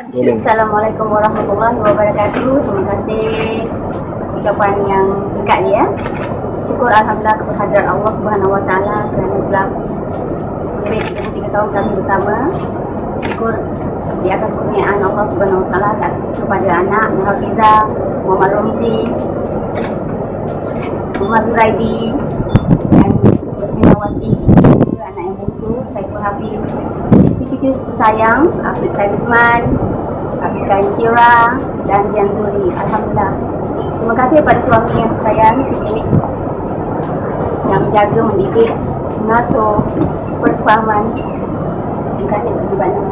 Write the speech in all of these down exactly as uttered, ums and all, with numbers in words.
Assalamualaikum warahmatullahi wabarakatuh. Terima kasih ucapan yang singkat ni ya. Syukur alhamdulillah kepada hadirat Allah Subhanahu Wa Taala kerana telah lebih tiga puluh tiga tahun kami bersama. Syukur di atas kurniaan Allah Subhanahu Wa Taala kepada anak Hafiza, Muhammad Romzi, Muhammad Zuraidi dan Rosminawati, juga anak yang bungsu Saiful Hafiz, cucu-cucu sayang Afid Saidisman, Afid Shira dan Zian Zuri. Alhamdulillah. Terima kasih kepada suami yang sayang Siti yang menjaga, mendidik, mengasuh, persefahaman. Terima kasih banyak.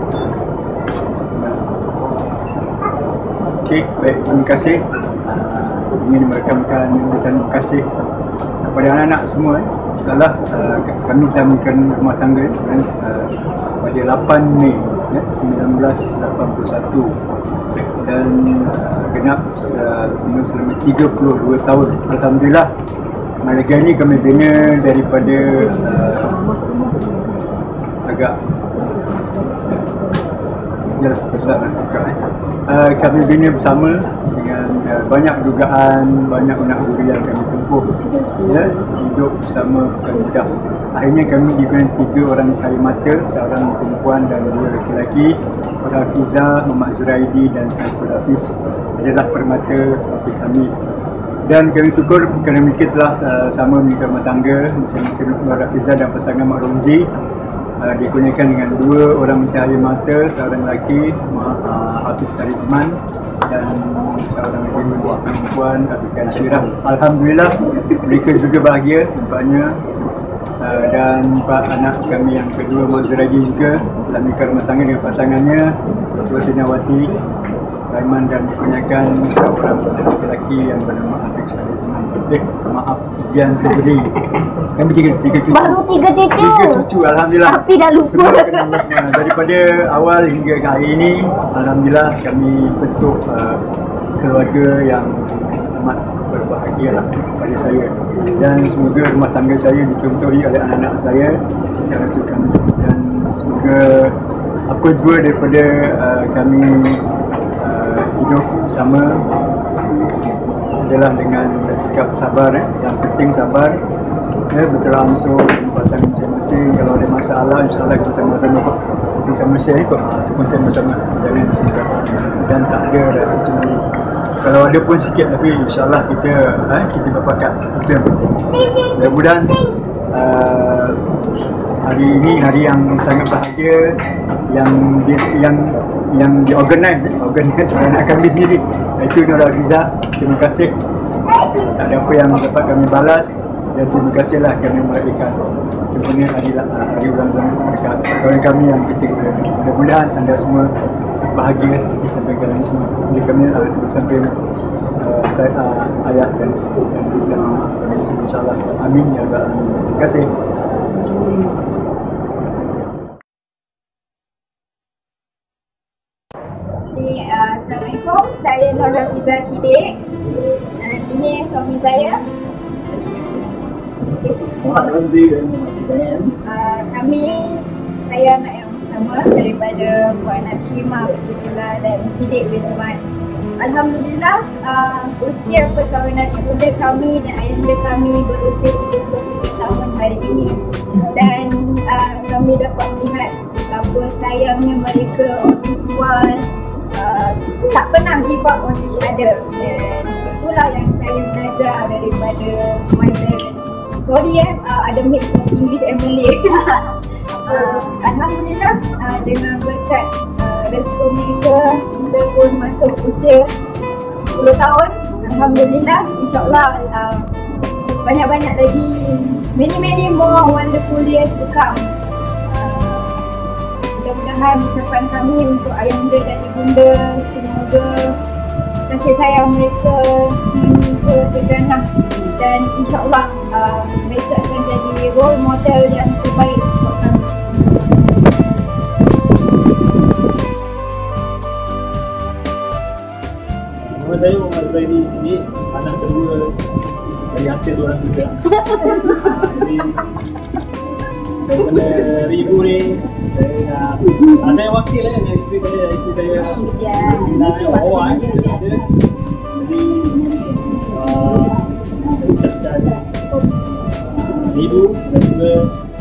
Okey, baik, terima kasih. Uh, ingin merekamkan terima kasih kepada anak-anak semua. Eh. InsyaAllah uh, kami telah memberikan rumah tangga sebenarnya uh, pada lapan Mei ya, seribu sembilan ratus lapan puluh satu dan uh, genap uh, selama tiga puluh dua tahun. Alhamdulillah, mereka ini kami bina daripada uh, agak ya besar juga eh. Uh, kami bina bersama dengan uh, banyak dugaan, banyak unak-unak yang kami tempuh ya, hidup bersama bukan mudah. Akhirnya kami dibina tiga orang cahaya mata, seorang perempuan dan dua lelaki. Hafiza, Muhammad Zuraidi dan Saiful Hafiz adalah permata bagi kami. Dan kami syukur kerana mereka telah uh, sama menikah rumah tangga, masing-masing Hafiza dan pasangan Mak Romzi. Uh, dikurniakan dengan dua orang cahaya mata, seorang lelaki uh, Hafiz Saidisman dan seorang lagi perempuan Afid Shira. Alhamdulillah, mereka juga bahagia nampaknya. Uh, dan pak anak kami yang kedua Muhammad Zuraidi juga telah menikah rumah tangga dengan pasangannya Rosminawati Raiman dan dikurniakan seorang lelaki yang bernama Afid Saidisman. Eh, maaf, Zian Zuri. Kami tiga, tiga cucu. Baru tiga cucu. Tiga cucu, alhamdulillah. Tapi dah lupa. Semua kena semua. Daripada awal hingga ke hari ini, alhamdulillah kami bentuk uh, keluarga yang amat berbahagia lah pada saya. Dan semoga rumah tangga saya dicontohi oleh anak-anak saya dan cucu kami. Dan semoga apa jua daripada uh, kami uh, hidup bersama adalah dengan sikap sabar. Eh. Yang penting sabar. Ya, berterangsur pasangan masing-masing. Kalau ada masalah, insyaAllah kita sama-sama kok. Kita sama share kok. Kita sama-sama. Jangan sikap. Dan tak ada rasa cemburu. Kalau ada pun sikit, tapi insyaAllah kita eh, kita berpakat. Itu yang penting. Mudah-mudahan uh, hari ini hari yang sangat bahagia, yang di, yang yang diorganize, organize oleh anak kami sendiri. Itu Nur Hafiza. Terima kasih. Tak ada apa yang dapat kami balas. Dan terima kasihlah kami meraihkan sempurna hari, hari ulang tahun mereka, kawan kami yang ketiga. Mudah-mudahan anda semua bahagia sampai kalian semua. Jadi kami uh, sampai uh, saya, uh, ayah dan dan dan insyaAllah. Amin ya Allah. Terima kasih. Uh, Assalamualaikum, saya Nur Hafiza Siddiq. Uh, ini suami saya Muhammad Romzi dan Muhammad uh, kami, saya anak yang pertama daripada Puan Nashima Abdullah dan Siddiq bin Umar. Alhamdulillah, uh, usia perkahwinan ibunda kami dan ayahanda kami berusia tiga puluh tiga tahun hari ini. Dan uh, kami dapat melihat betapa sayangnya mereka orang tua, uh, tak pernah give up on each other. Dan itulah yang saya belajar daripada my parents. Sorry eh, uh, ada mix of English and Malay. uh, Alhamdulillah, uh, dengan berkat uh, restu mereka, kita pun masuk usia sepuluh tahun. Alhamdulillah, insyaAllah uh, banyak-banyak lagi, many-many more wonderful years to come. Uh, mudah-mudahan ucapan kami untuk ayahanda dan ibunda, semoga kasih sayang mereka menimpa terjannah. Dan insyaAllah uh, mereka akan jadi role model yang terbaik untuk kami. Nama saya Muhammad Zuraidi sini, anak kedua dari hasil orang juga. Jadi daripada ibu ni, saya nak uh, saya wakil lah dengan isteri saya, isteri saya Ya. nak bawa eh. Jadi uh, saya ucapkan ibu dan juga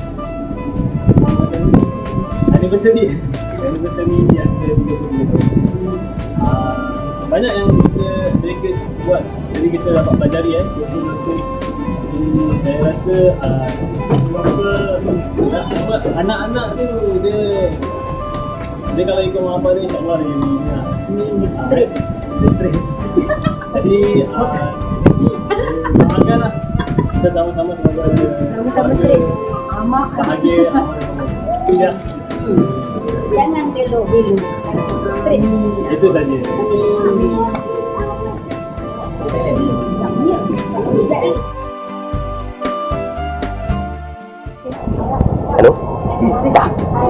anniversary anniversary yang ke tiga puluh tiga tahun. Uh, banyak yang kita mereka buat, jadi kita dapat pelajari eh betul-betul. Hmm, saya rasa uh, sebab apa anak-anak tu dia dia kalau ikut mak bapak dia insyaAllah dia ni ni straight dia straight jadi uh, doakanlah kita sama-sama semoga Sama-sama straight. Amak. bahagia itu ya. Jangan belok-belok. Straight. Itu saja. Hello? Dah.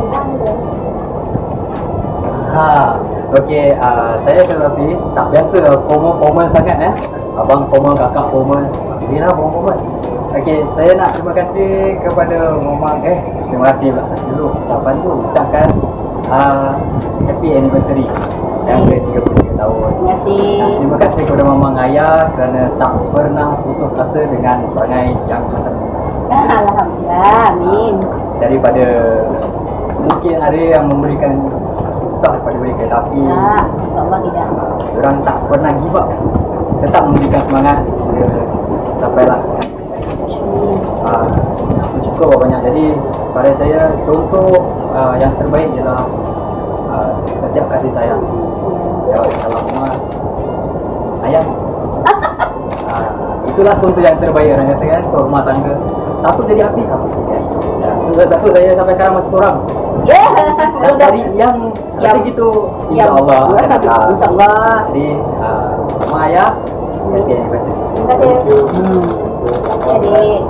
Ha, okey, uh, saya Abang Rafi. Tak biasa formal-formal sangat eh. Abang formal, kakak formal. Bila abang formal. Okey, saya nak terima kasih kepada Momang eh, terima kasih pula dulu ucapan tu, ucapkan uh, happy anniversary yang ke tiga puluh tiga tahun. Terima kasih. Uh, terima kasih kepada Momang Ayah kerana tak pernah putus asa dengan perangai yang macam ni. Alhamdulillah, amin. Daripada mungkin ada yang memberikan susah kepada mereka, tapi Tak, insyaAllah tidak. orang tak pernah give up, tetap memberikan semangat dia sampailah. Uh, bersyukur banyak. Jadi pada saya contoh uh, yang terbaik ialah uh, setiap kasih sayang. Ya, salam mak, ayah. Uh, itulah contoh yang terbaik orang kata kan, untuk rumah tangga. Satu jadi api, satu jadi air. Ya, sebab tu saya sampai sekarang masih seorang. Ya. Dan dari yang Yang- yang gitu, yang- insyaAllah Ya, akan datang. insyaAllah. Jadi uh, mak ayah, happy anniversary. Terima kasih. Hmm. Adik.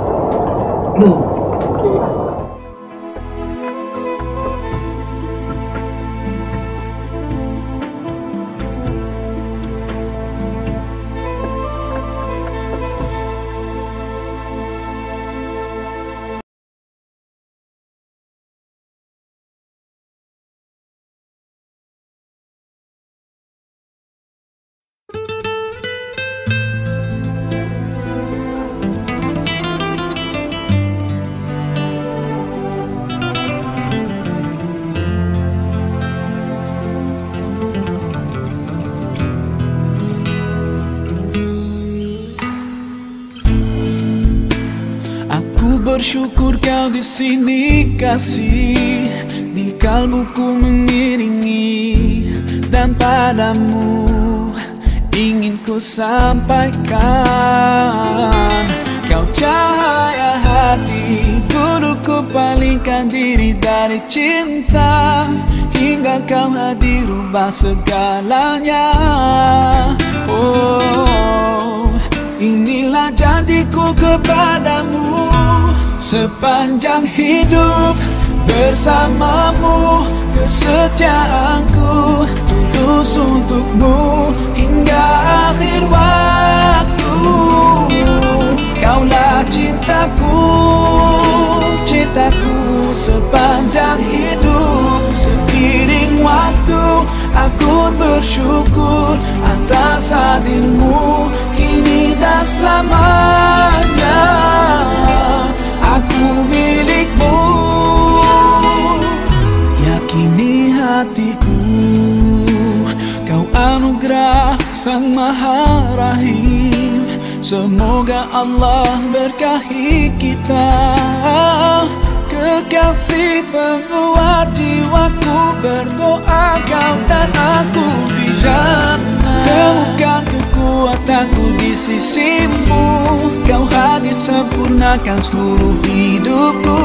Bersyukur kau di sini kasih, di kalbuku mengiringi, dan padamu ingin ku sampaikan. Kau cahaya hati, dulu ku palingkan diri dari cinta, hingga kau hadir rubah segalanya. Oh, inilah janjiku kepadamu, sepanjang hidup bersamamu, kesetiaanku tulus untukmu hingga akhir waktu. Kaulah cintaku, cintaku sepanjang hidup. Seiring waktu aku bersyukur atas hadirmu kini dan selamanya. Aku milikmu, yakini hatiku. Kau anugerah Sang Maha Rahim, semoga Allah berkahi kita. Kekasih penguat jiwaku, berdoa kau dan aku di jannah. Temukan kekuatanku di sisimu, kau hadir sempurnakan seluruh hidupku.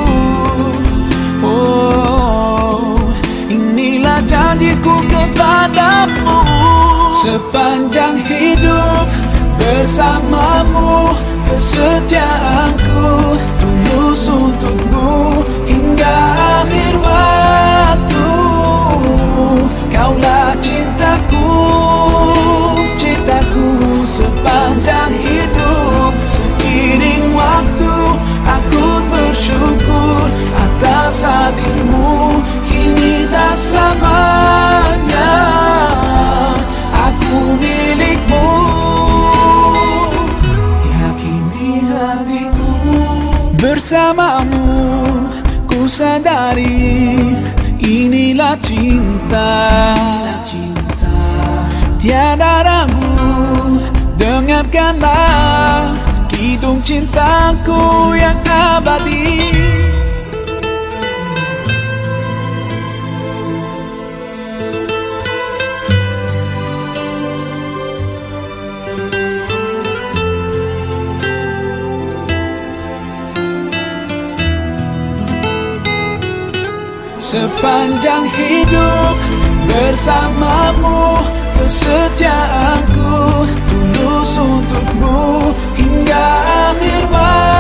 Oh, inilah janjiku kepadamu, sepanjang hidup bersamamu, kesetiaanku tulus untukmu hingga akhir waktu. Kaulah cintaku, cintaku sepanjang hidup. Seiring waktu aku bersyukur atas hadirmu kini cinta, bila cinta tiada ragu, dengarkanlah kidung cintaku yang abadi. Sepanjang hidup bersamamu, kesetiaanku tulus untukmu hingga akhir waktu.